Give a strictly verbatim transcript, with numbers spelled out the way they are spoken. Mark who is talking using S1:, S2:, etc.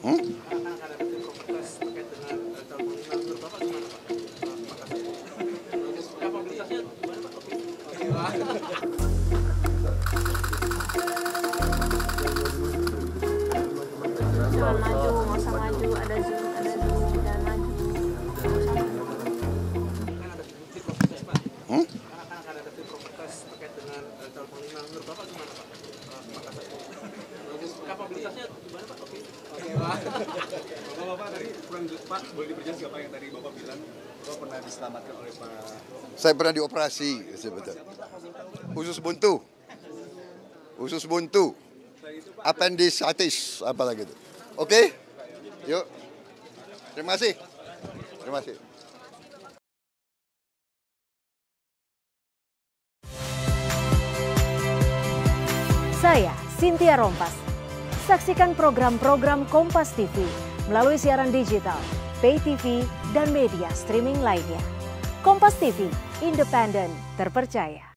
S1: Hmm?
S2: Jangan maju, nggak usah maju, ada zoom, ada zoom, jangan maju.
S1: Hmm?
S3: Kapabilitasnya gimana Pak? Oke. Oke Pak. Bapak tadi kurang Pak, boleh diperjelas nggak Pak yang tadi Bapak bilang Bapak pernah diselamatkan oleh Pak?
S1: Saya pernah dioperasi sebetulnya. Usus buntu. Usus buntu. Appendicitis apa lagi itu. Oke? Yuk. Terima kasih. Terima kasih.
S4: Saya Cynthia Rompas. Saksikan program-program Kompas T V melalui siaran digital, pay T V, dan media streaming lainnya. Kompas T V, independen, terpercaya.